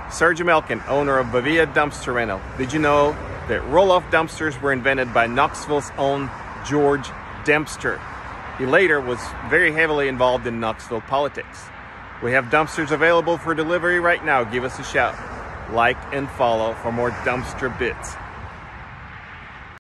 Sergio Melkin, owner of Bavia Dumpster Rental. Did you know that roll-off dumpsters were invented by Knoxville's own George Dempster? He later was very heavily involved in Knoxville politics. We have dumpsters available for delivery right now. Give us a shout. Like and follow for more dumpster bits.